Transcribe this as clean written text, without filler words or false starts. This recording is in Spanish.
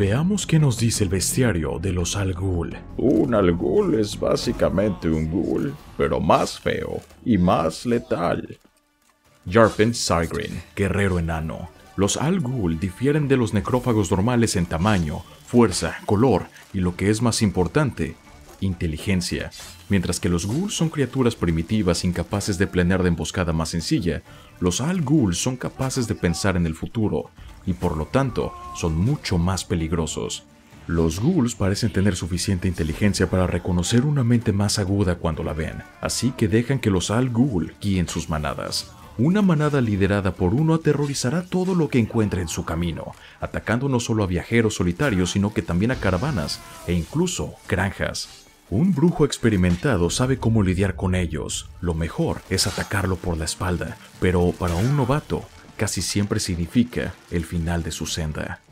Veamos qué nos dice el bestiario de los Al Ghul. Un Al Ghul es básicamente un ghoul, pero más feo y más letal. Yarpen Sargren, guerrero enano. Los Al Ghul difieren de los necrófagos normales en tamaño, fuerza, color y lo que es más importante, inteligencia. Mientras que los ghouls son criaturas primitivas incapaces de planear de emboscada más sencilla, los Al Ghul son capaces de pensar en el futuro y por lo tanto son mucho más peligrosos. Los ghouls parecen tener suficiente inteligencia para reconocer una mente más aguda cuando la ven, así que dejan que los Al Ghul guíen sus manadas. Una manada liderada por uno aterrorizará todo lo que encuentre en su camino, atacando no solo a viajeros solitarios, sino que también a caravanas e incluso granjas. Un brujo experimentado sabe cómo lidiar con ellos. Lo mejor es atacarlo por la espalda, pero para un novato casi siempre significa el final de su senda.